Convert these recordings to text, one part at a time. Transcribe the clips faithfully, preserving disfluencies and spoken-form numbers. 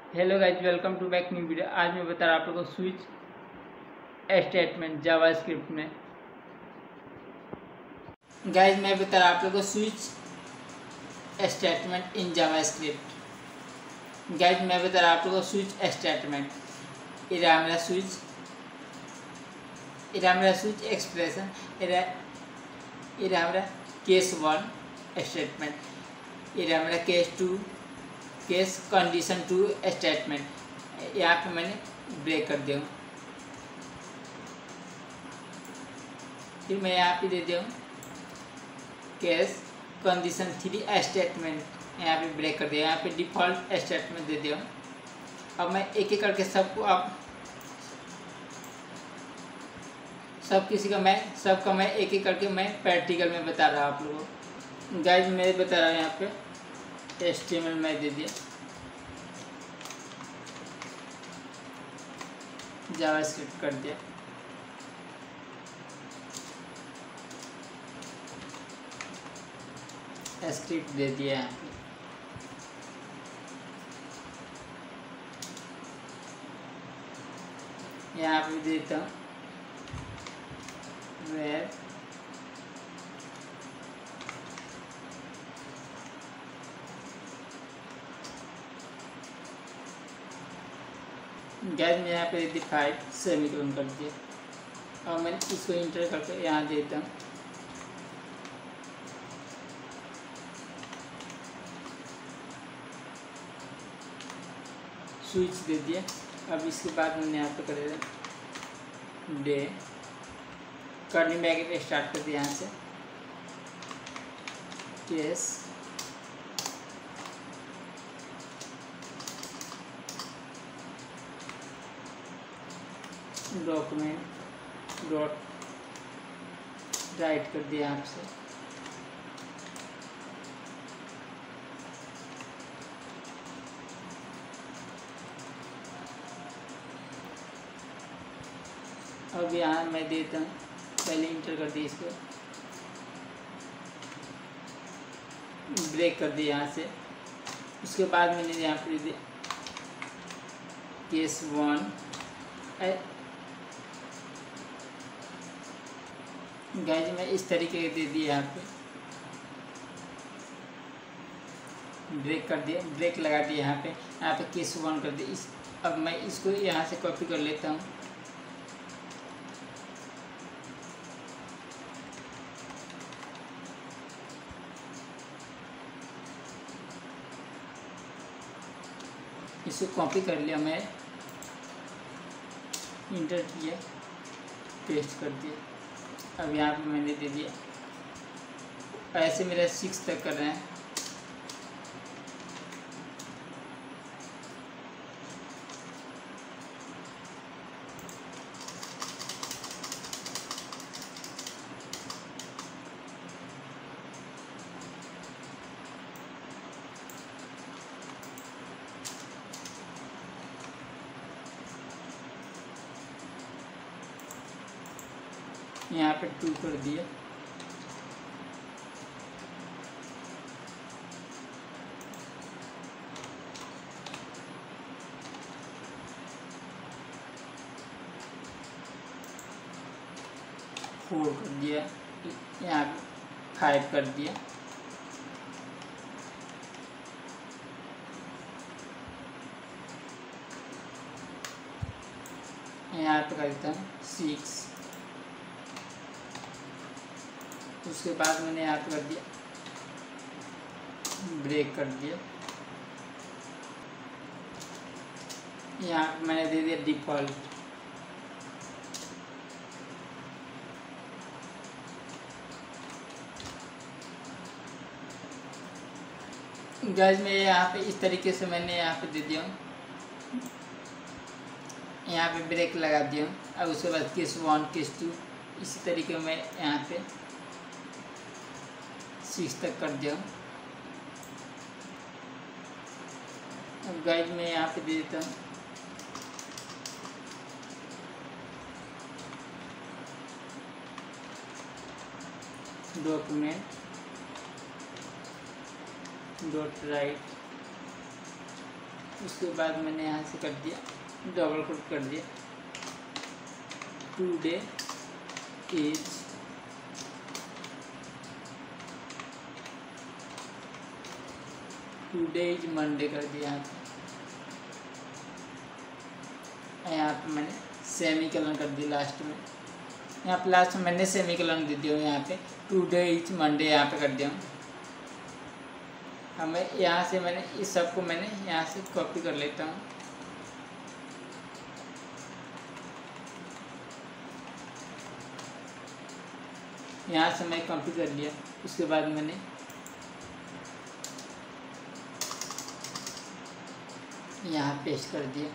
Hello guys, welcome to back new video. आज मैं बता रहा हूँ आप लोगों को स्विच स्टेटमेंट जावास्क्रिप्ट में। गाइज मैं बता रहा हूँ आप लोगों को switch statement in JavaScript. Guys मैं बता रहा हूँ आप लोगों को स्विच स्टेटमेंट। इधर मेरा स्विच इधर मेरा स्विच एक्सप्रेशन, इधर इधर मेरा केस वन स्टेटमेंट, इधर मेरा case two case condition two statement. यहाँ पे मैंने ब्रेक कर दिया हूँ। फिर मैं यहाँ पे दे दिया हूँ केस कंडीशन थ्री स्टेटमेंट, यहाँ पे ब्रेक कर दिया। यहाँ पे डिफ़ॉल्ट स्टेटमेंट दे दिया हूँ। अब मैं एक एक करके सबको अब सब किसी का मैं सबका मैं एक एक करके मैं प्रैक्टिकल में बता रहा हूँ आप लोगों को। गाइज मैं बता रहा हूँ यहाँ पे एच टी एम एल मैं दे दिया, जावास्क्रिप्ट कर दिया, स्क्रिप्ट दे दिया। यहाँ पे यहाँ पे देता हूँ वेब गैस में यहाँ पे डिफाइड सेमीकोलन कर दिया। और मैंने इसको इंटर करके यहाँ देता हूँ स्विच दे दिया। अब इसके बाद मैंने यहाँ पे कर दिया डे करनी ब्रैकेट स्टार्ट कर दिया। यहाँ से केस डॉक्यूमेंट डॉट राइट कर दिया आपसे। अब यहाँ मैं देता हूँ, पहले इंटर कर दिया, इसको ब्रेक कर दिया यहाँ से। उसके बाद मैंने यहाँ पे दिया केस वन। गाइज मैं इस तरीके के दे दिया, यहाँ पे ब्रेक कर दिया, ब्रेक लगा दिया। यहाँ पे यहाँ पे केस वन कर दिया। इस अब मैं इसको यहाँ से कॉपी कर लेता हूँ। इसको कॉपी कर लिया, मैं इंटर किया, पेस्ट कर दिया। अब यहाँ पे मैंने दे दिया, ऐसे मेरा सिक्स तक कर रहे हैं। यहाँ पे टू कर दिया। फोर कर दिया। यहाँ पे फाइव कर दिया। यहाँ पे कर देता हूँ सिक्स। उसके बाद मैंने यहाँ पे कर दिया ब्रेक कर दिया। यहाँ पे मैंने दे दिया डिफ़ॉल्ट। गाइस मैं यहाँ पे इस तरीके से मैंने यहाँ पे दे दिया हूँ, यहाँ पे ब्रेक लगा दिया हूँ। अब उसके बाद केस वन केस टू इसी तरीके में यहाँ पे सिक्स तक कर दिया हूँ। अब गाइस मैं यहाँ पे दे देता हूँ डॉक्यूमेंट डॉट राइट उसके बाद मैंने यहाँ से कर दिया डबल कोट कर दिया today is today is Monday कर दिया यहाँ पे। यहाँ पे मैंने सेमीकोलन कर दिया लास्ट में, यहाँ पे लास्ट में मैंने सेमीकोलन दे दिया हूँ। यहाँ पे टुडे इज मंडे यहाँ पे कर दिया हूँ। अब मैं यहाँ से मैंने इस सब को मैंने यहाँ से कॉपी कर लेता हूँ। यहाँ से मैं कॉपी कर लिया, उसके बाद मैंने यहाँ पेस्ट कर दिया।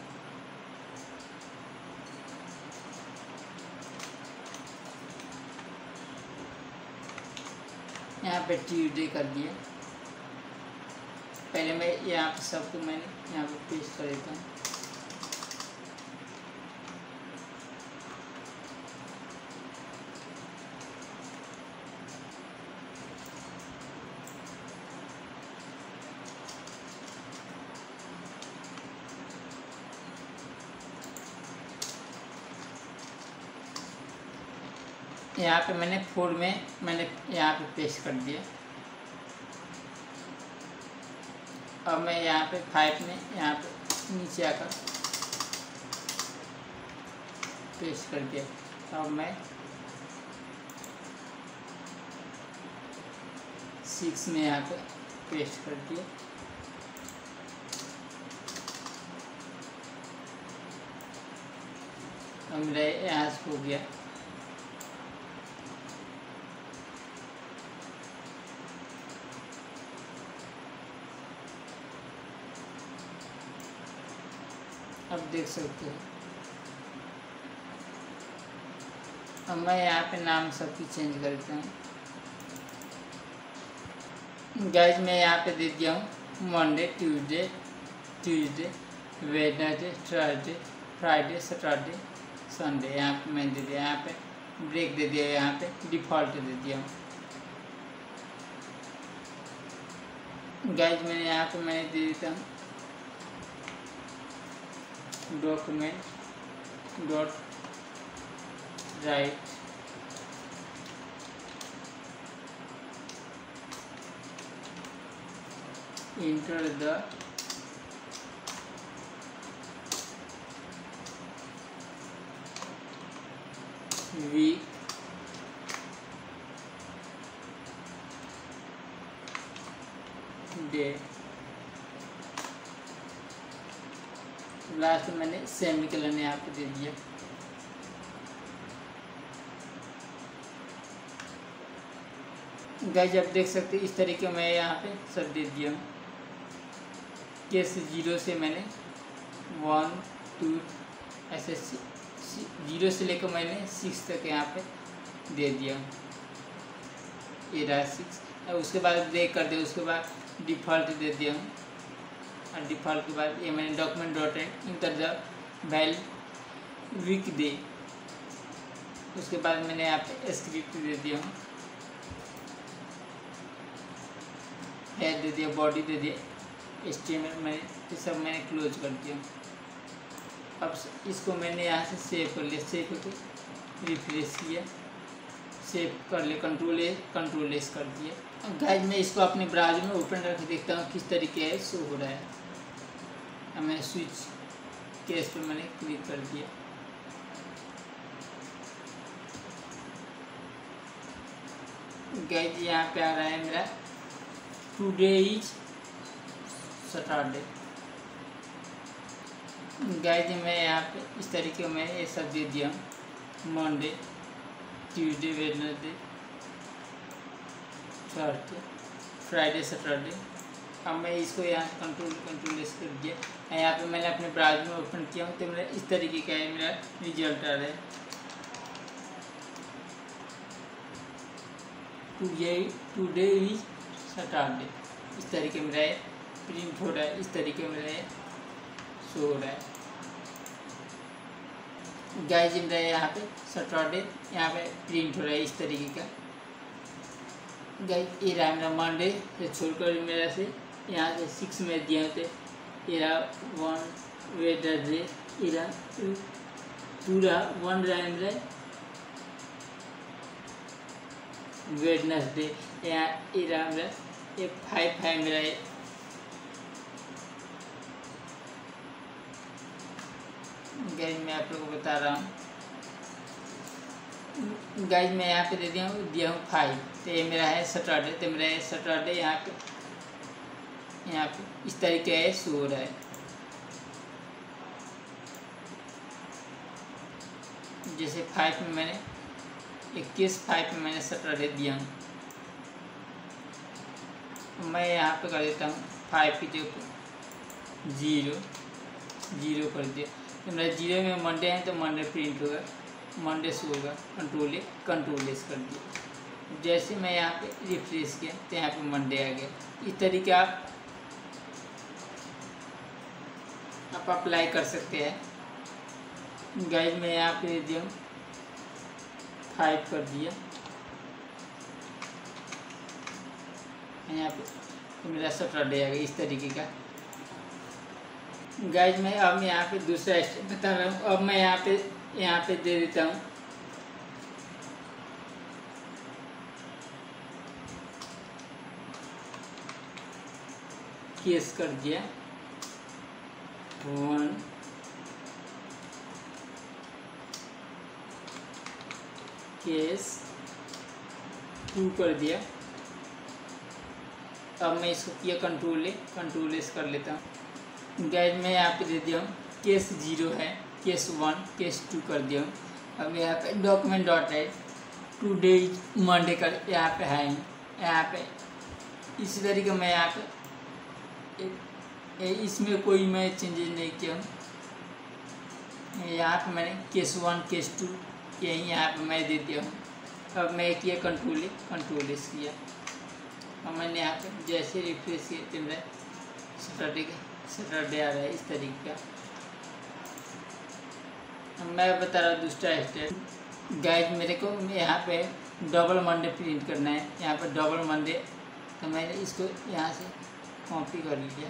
यहाँ पे ट्यूसडे कर दिया। पहले मैं यहाँ पे सबको मैंने यहाँ पे पेस्ट कर देता हूँ। यहाँ पे मैंने फोर में मैंने यहाँ पे पेस्ट कर दिया। अब मैं यहाँ पे फाइव में यहाँ पे नीचे आकर पेस्ट कर दिया। अब मैं सिक्स में यहाँ पे पेस्ट कर दिया। अब मेरा यहाँ से हो गया। अब देख सकते हो। अब मैं यहाँ पे नाम सबकी चेंज करता हूँ। गाइज मैं यहाँ पे दे दिया हूँ Monday, Tuesday, Tuesday, Wednesday, Thursday, Friday, Saturday, Sunday. यहाँ पे मैं दे दिया, यहाँ पे ब्रेक दे दिया, यहाँ पे डिफ़ॉल्ट दे दिया हूँ। गाइज मैंने यहाँ पे मैंने दे देता हूँ document dot write enter the week day। Last में मैंने सेमीकोलन यहाँ पे दे दिया। गाइस आप देख सकते हैं इस तरीके मैं यहाँ पे सब दे दिया हूँ। केस जीरो से मैंने वन टू ऐसे जीरो से लेकर मैंने सिक्स तक यहाँ पे दे दिया हूँ। ये रहा सिक्स। उसके बाद ब्रेक कर दिया, उसके बाद डिफ़ॉल्ट दे दिया हूँ। और डिफ़ॉल्ट के बाद ये मैंने document dot enter the well week day. उसके बाद मैंने यहाँ पे स्क्रिप्ट दे दिया हूँ, हेड दे दिया, बॉडी दे दिया, एचटीएमएल मैंने ये सब मैंने क्लोज कर दिया। अब इसको मैंने यहाँ से सेव कर लिया, सेव करके रिफ्रेश किया, सेव कर लिया, कंट्रोल ए कंट्रोल एस कर दिया। गाइस मैं इसको अपने ब्राउज़र में ओपन करके देखता हूँ किस तरीके है शो हो रहा है। अब मैं स्विच केस पे मैंने क्लिक कर दिया। गाइस यहाँ पे आ रहा है मेरा टुडे इज सैटरडे। गाइस मैं यहाँ पे इस तरीके में ये सब दे दिया हूँ, Monday, Tuesday, Wednesday, Thursday, Friday, Saturday. अब मैं इसको यहाँ कंट्रोल कंट्रोल एस कर दिया। यहाँ पे मैंने अपने ब्राउज़र में ओपन किया हूँ तो मेरा इस तरीके का है मेरा रिजल्ट आ रहा है। टुडे टुडे इज सैटरडे इस तरीके में रहा है, प्रिंट हो रहा है, इस तरीके में रहा है, शो हो रहा है। गाइस मेरा यहाँ पे सैटरडे यहाँ पे प्रिंट हो रहा है इस तरीके का। गाइस ये रहा मेरा मंडे से छोड़कर मेरा से यहाँ से सिक्स में दिए थे एरा वन वेडनेसडे एरा पूरा वन रैम रे वेडनेसडे यहाँ एरा मेरा ये फाइव फाइव मेरा गाइज मैं आप लोगों को बता रहा हूँ। गाइज मैं यहाँ पे दे दिया हूँ दिया हूँ फाइव, तो ये मेरा है सैटरडे, तो मेरा है सैटरडे यहाँ पे यहाँ पे इस तरीके है शो हो रहा है। जैसे फाइव में मैंने इक्कीस फाइव में मैंने सैटरडे दिया हूँ, मैं यहाँ पे कर देता हूँ फाइव की जगह जीरो जीरो कर दिया, तो मेरा जीरो में मंडे है तो मंडे प्रिंट होगा, मंडे शो होगा। कंट्रोल ए कंट्रोल एस कर दिया। जैसे मैं यहाँ पे रिफ्रेश किया तो यहाँ पे मंडे आ गया। इस तरीके आप आप अप्लाई कर सकते हैं। गाइज मैं यहाँ पे दे दिया फाइव कर दिया यहाँ पे, तो मेरा सैटरडे आ गया इस तरीके का। गाइज मैं अब मैं यहाँ पे दूसरा स्टेप बता रहा हूँ। अब मैं यहाँ पे यहाँ पे दे देता हूँ केस कर दिया वन केस टू कर दिया। अब मैं इसको किया कंट्रोल ए कंट्रोल एस कर लेता हूँ। गाइज मैं यहाँ पे दे दिया हूँ केस जीरो है, केस वन केस टू कर दिया हूँ। अब यहाँ पे डॉक्यूमेंट डॉट है टू डे मंडे कर यहाँ पे है, यहाँ पे इसी तरीके मैं यहाँ पे इसमें कोई मैं चेंजेस नहीं किया हूँ। यहाँ पे मैंने केस वन केस टू यही यहाँ पे मैं दे दिया हूँ। अब मैं किया कंट्रोल ए कंट्रोल एस किया और मैंने यहाँ पे जैसे रिफ्रेश किया तो मेरा सैटरडे का सैटरडे आ रहा है इस तरीके का। मैं बता रहा हूँ दूसरा स्टेप। गाइज मेरे को यहाँ पे डबल मंडे प्रिंट करना है, यहाँ पे डबल मंडे, तो मैंने इसको यहाँ से कॉपी कर लिया।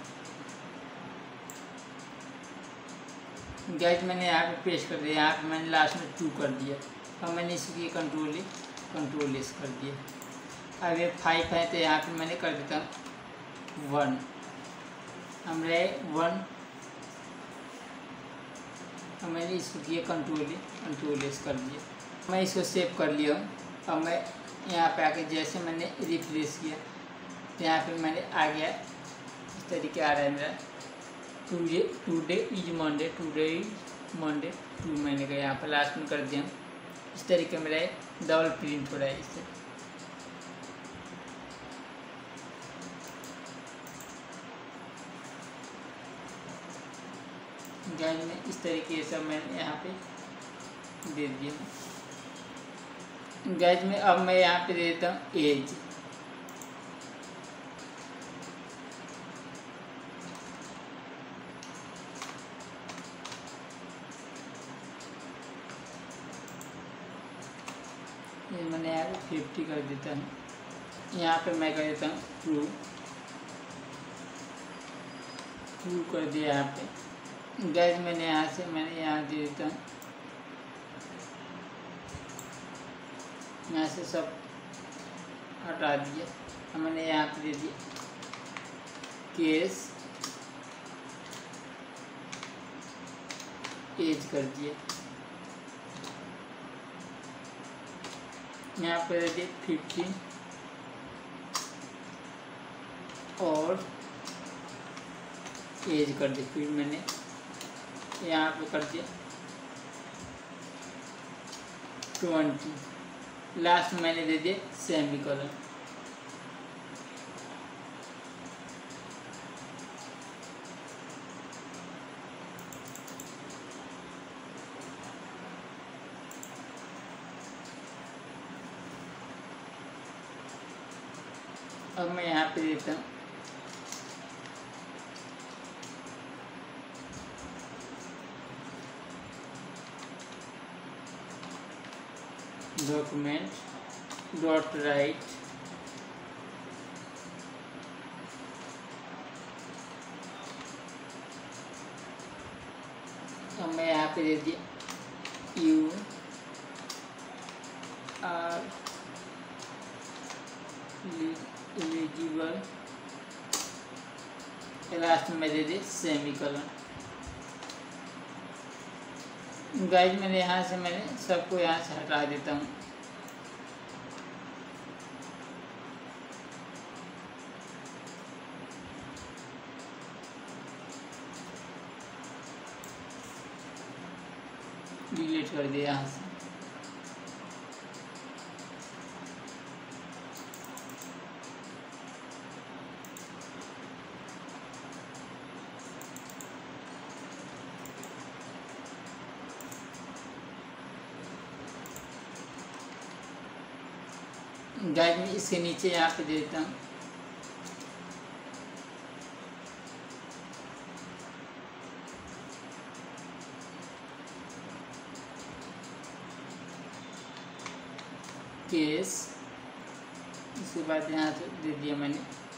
गाइज मैंने यहाँ पे पेस्ट कर दिया, यहाँ पे मैंने लास्ट में टू कर दिया। अब मैंने इसकी कंट्रोल कंट्रोल एस कर दिया। अब ये फाइव है तो यहाँ पे मैंने कर देता हूँ वन, हमारे वन, अब मैंने इसको किया कंट्रोल कंट्रोल एस कर दिया। मैं इसको सेव कर लिया हूँ। अब मैं यहाँ पे आके जैसे मैंने रिफ्रेश किया तो यहाँ पे मैंने आ गया इस तरीके आ रहा है मेरा today today is Monday today is Monday to मैंने का यहाँ पर लास्ट में कर दिया। इस तरीके मेरा डबल प्रिंट हो रहा है इससे। गाइज में इस तरीके से मैंने यहाँ पे दे दिया। गाइज में अब मैं यहाँ पे दे देता हूँ एज। ये मैंने यहाँ पे फिफ्टी कर देता हूँ। यहाँ पे मैं कर देता हूँ ट्रू ट्रू कर दिया यहाँ पे। गाइज मैंने यहाँ से मैंने यहाँ दे देता हूँ, यहाँ से सब हटा दिया। मैंने यहाँ पे दे दिया केस एज कर दिया। यहाँ पे दे दिया फिफ्टीन और एज कर दी। फिर मैंने यहाँ पे कर दिया ट्वेंटी, लास्ट मैंने दे दिया सेमीकोलन। अब मैं यहाँ पे देता हूँ डॉक्यूमेंट डॉट राइट अब मैं यहाँ पे दे दिया यू आर एलिजिबल, लास्ट में मैं दे दी सेमीकोलन। गाइस मैंने यहाँ से मैंने सबको यहाँ से हटा देता हूँ। डिलीट कर दिया यहाँ से। गाइस मैं इसके नीचे यहाँ पे दे देता हूँ केस, इसके बाद यहाँ से दे दिया मैंने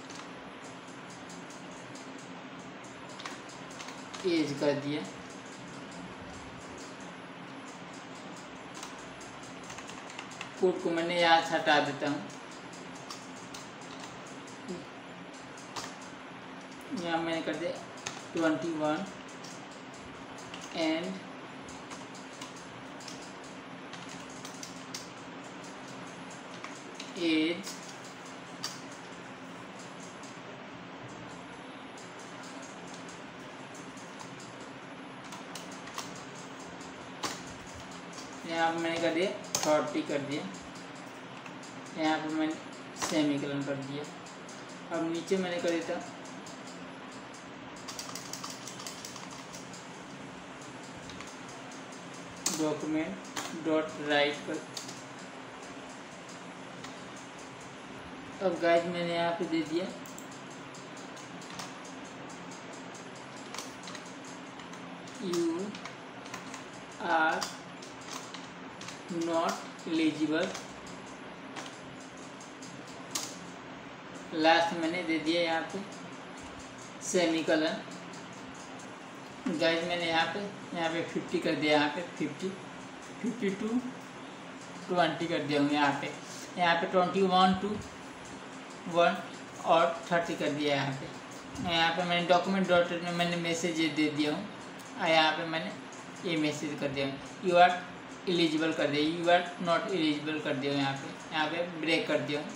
एज कर दिया। कोड को मैंने यहाँ से हटा देता हूँ। यहाँ मैंने कर दिया ट्वेंटी वन एंड एज यहाँ पर मैंने कर दिया थर्टी कर दिया। यहाँ पर मैंने सेमीकोलन कर दिया। अब नीचे मैंने कर देता डॉक्यूमेंट डॉट राइट कर। अब गाइस मैंने यहाँ पे दे दिया you are not eligible, last मैंने दे दिया यहाँ पे सेमीकोलन। गाइस मैंने यहाँ पे यहाँ पे फिफ्टी कर दिया। यहाँ पे फिफ्टी फिफ्टी टू ट्वेंटी कर दिया हूँ। यहाँ पे यहाँ पे ट्वेंटी वन टू वन और थर्टी कर दिया। यहाँ पे यहाँ पे मैंने डॉक्यूमेंट डॉट में मैंने मैसेज दे दिया हूँ। और यहाँ पे मैंने ये मैसेज कर दिया हूँ यू आर एलिजिबल कर दिया, यू आर नॉट एलिजिबल कर दिया। यहाँ पे यहाँ पे ब्रेक कर दिया हूँ।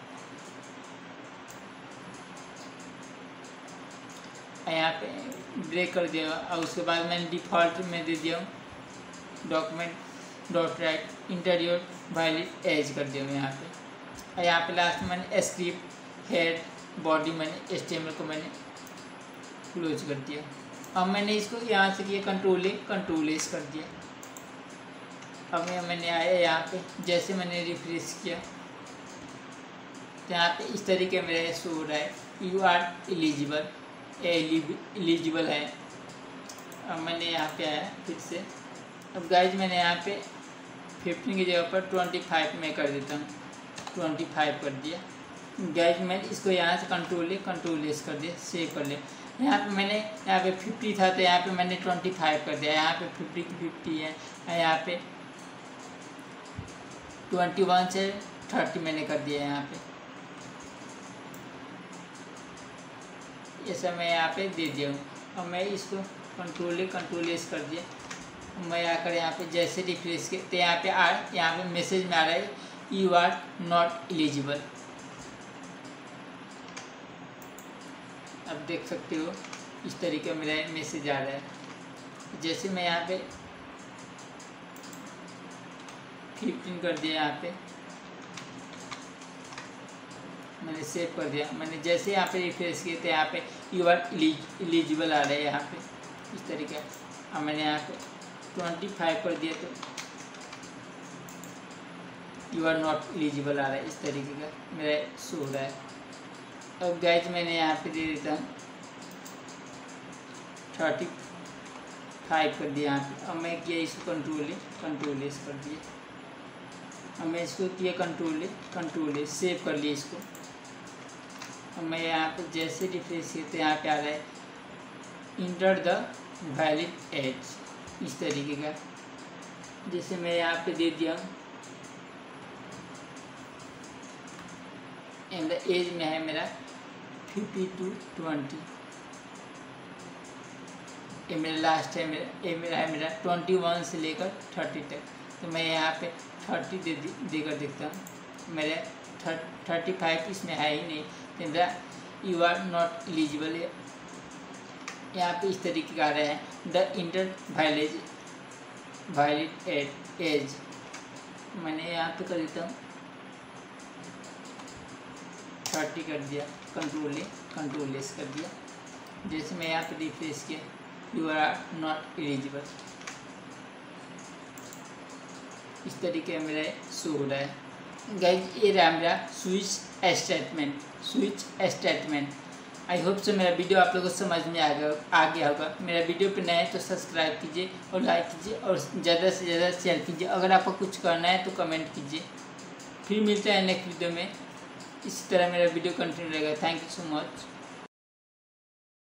यहाँ पे ब्रेक कर दिया और उसके बाद मैंने डिफ़ॉल्ट में दे दिया हूँ document dot write interior valid age कर दिया हूँ यहाँ पे। और यहाँ पे लास्ट में मैंने स्क्रिप्ट हेड बॉडी मैंने एचटीएमएल को मैंने क्लोज कर दिया। अब मैंने इसको यहाँ से किया कंट्रोल ए कंट्रोल एस कर दिया। अब मैं मैंने आया यहाँ पे, जैसे मैंने रिफ्रेश किया तो यहाँ पे इस तरीके मेरे शो हो रहा है यू आर एलिजिबल, एलिजिबल है। अब मैंने यहाँ पे आया फिर से। अब गाइज मैंने यहाँ पे फिफ्टीन की जगह पर ट्वेंटी फाइव में कर देता हूँ, ट्वेंटी फाइव कर दिया। गाइज मैंने इसको यहाँ से कंट्रोल ले कंट्रोल एस कर दिया, सेव कर लिया। यहाँ पे मैंने यहाँ पे फिफ्टी था तो यहाँ पे मैंने ट्वेंटी फाइव कर दिया। यहाँ पे फिफ्टी की फिफ्टी है, यहाँ पे ट्वेंटी वन से थर्टी मैंने कर दिया। यहाँ पे ये सब मैं यहाँ पे दे दिया हूँ। और मैं इसको कंट्रोल कंट्रोल एस कर दिया। मैं आकर यहाँ पे जैसे रिफ्रेश किया तो यहाँ पे आ यहाँ पे मैसेज में आ रहा है यू आर नॉट एलिजिबल। अब देख सकते हो इस तरीके मेरा मैसेज आ रहा है। जैसे मैं यहाँ पे फिफ्टीन कर दिया, यहाँ पे मैंने सेव कर दिया। मैंने जैसे यहाँ पे रिफ्रेश किया तो यहाँ पे यू आर एलिजिबल आ रहा है यहाँ पे इस तरीके। अब मैंने यहाँ पे ट्वेंटी फाइव कर दिया तो यू आर नॉट एलिजिबल आ रहा है इस तरीके का मेरा शो हो रहा है। अब गाइज मैंने यहाँ पे दे देता हूँ थर्टी फाइव कर दिया यहाँ पे। अब मैं किया इसको कंट्रोल कंट्रोल एस कर दिया। अब मैं इसको किया कंट्रोल कंट्रोल एस, सेव कर लिया इसको। अब मैं यहाँ पे जैसे रिफ्रेश किया तो यहाँ पे आ रहा है इंटर द वैलिड एज। इस तरीके का। जैसे मैं यहाँ पे दे दिया हूँ एंड द एज में है मेरा फिफ्टी टू ट्वेंटी, ये मेरा लास्ट है, मेरा ये मेरा है मेरा ट्वेंटी वन से लेकर थर्टी तक। तो मैं यहाँ पे थर्टी दे देकर देखता हूँ, मेरे थर्टी फाइव इसमें है ही नहीं, तो यू आर नॉट एलिजिबल। यहाँ पे इस तरीके का आ रहा है द इंटर वायलेज वायलेट एज। मैंने यहाँ पे कर देता हूँ थर्टी कर दिया, कंट्रोल ए कंट्रोल एस कर दिया। जैसे मैं यहाँ पे रिफ्रेश किया, यू आर नॉट एलिजिबल, इस तरीके मेरा शो हो रहा है। गाइस ये रहा मेरा switch statement switch statement. I hope से मेरा वीडियो आप लोगों को समझ में आ गया आ गया होगा। मेरा वीडियो पे नए तो सब्सक्राइब कीजिए और लाइक कीजिए और ज़्यादा से ज़्यादा शेयर कीजिए। अगर आपको कुछ करना है तो कमेंट कीजिए। फिर मिलते हैं नेक्स्ट वीडियो में। इसी तरह मेरा वीडियो कंटिन्यू रहेगा। Thank you so much.